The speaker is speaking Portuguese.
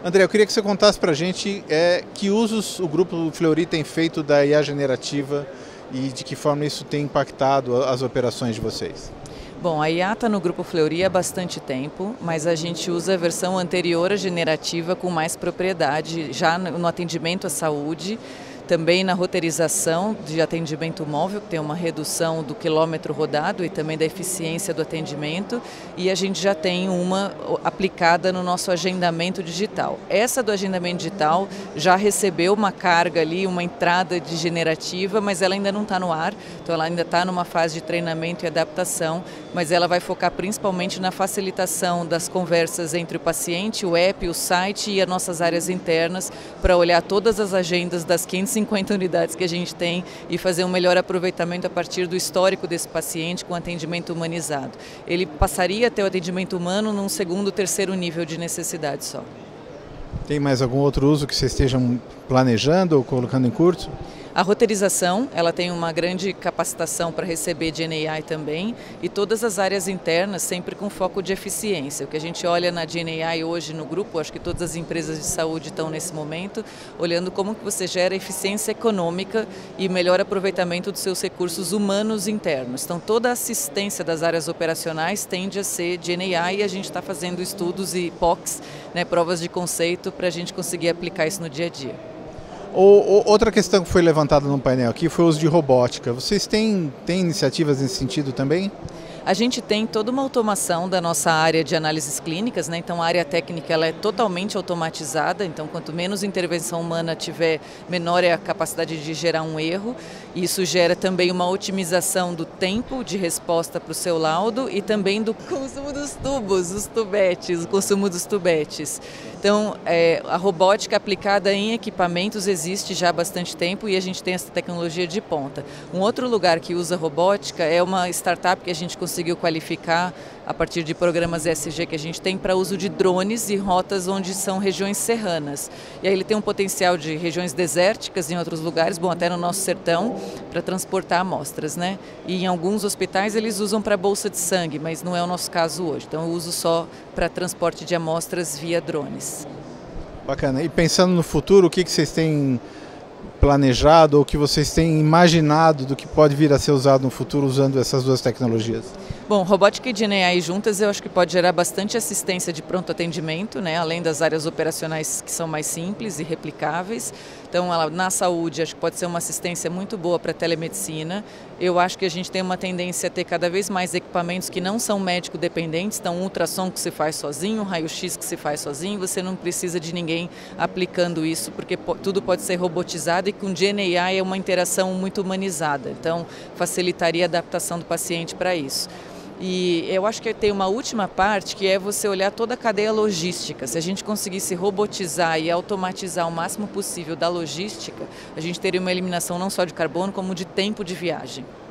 André, eu queria que você contasse para a gente que usos o Grupo Fleury tem feito da IA generativa e de que forma isso tem impactado as operações de vocês. Bom, a IA está no Grupo Fleury há bastante tempo, mas a gente usa a versão anterior à generativa com mais propriedade, já no atendimento à saúde, também na roteirização de atendimento móvel, que tem uma redução do quilômetro rodado e também da eficiência do atendimento, e a gente já tem uma aplicada no nosso agendamento digital. Essa do agendamento digital já recebeu uma carga ali, uma entrada de generativa, mas ela ainda não está no ar, então ela ainda está numa fase de treinamento e adaptação, mas ela vai focar principalmente na facilitação das conversas entre o paciente, o app, o site e as nossas áreas internas, para olhar todas as agendas das 550 unidades que a gente tem e fazer um melhor aproveitamento a partir do histórico desse paciente com atendimento humanizado. Ele passaria a ter o atendimento humano num segundo, terceiro nível de necessidade só. Tem mais algum outro uso que vocês estejam planejando ou colocando em curso? A roteirização, ela tem uma grande capacitação para receber GenAI também, e todas as áreas internas sempre com foco de eficiência. O que a gente olha na GenAI hoje no grupo, acho que todas as empresas de saúde estão nesse momento, olhando como que você gera eficiência econômica e melhor aproveitamento dos seus recursos humanos internos. Então toda a assistência das áreas operacionais tende a ser GenAI e a gente está fazendo estudos e POCs, provas de conceito, para a gente conseguir aplicar isso no dia a dia. Outra questão que foi levantada no painel aqui foi o uso de robótica. Vocês têm iniciativas nesse sentido também? A gente tem toda uma automação da nossa área de análises clínicas, então a área técnica ela é totalmente automatizada, então quanto menos intervenção humana tiver, menor é a capacidade de gerar um erro. Isso gera também uma otimização do tempo de resposta para o seu laudo e também do consumo dos tubos, os tubetes, o consumo dos tubetes. Então, a robótica aplicada em equipamentos existe já há bastante tempo e a gente tem essa tecnologia de ponta. Um outro lugar que usa robótica é uma startup que a gente conseguiu qualificar a partir de programas ESG que a gente tem para uso de drones e rotas onde são regiões serranas. E aí ele tem um potencial de regiões desérticas em outros lugares, bom, até no nosso sertão, para transportar amostras, E em alguns hospitais eles usam para bolsa de sangue, mas não é o nosso caso hoje. Então eu uso só para transporte de amostras via drones. Bacana. E pensando no futuro, o que vocês têm planejado ou que vocês têm imaginado do que pode vir a ser usado no futuro usando essas duas tecnologias? Bom, robótica e GenAI juntas eu acho que pode gerar bastante assistência de pronto atendimento, além das áreas operacionais que são mais simples e replicáveis. Então, na saúde, acho que pode ser uma assistência muito boa para a telemedicina. Eu acho que a gente tem uma tendência a ter cada vez mais equipamentos que não são médico-dependentes, então um ultrassom que se faz sozinho, um raio-x que se faz sozinho, você não precisa de ninguém aplicando isso, porque tudo pode ser robotizado e com GenAI é uma interação muito humanizada, então facilitaria a adaptação do paciente para isso. E eu acho que tem uma última parte que é você olhar toda a cadeia logística. Se a gente conseguisse robotizar e automatizar o máximo possível da logística, a gente teria uma eliminação não só de carbono, como de tempo de viagem.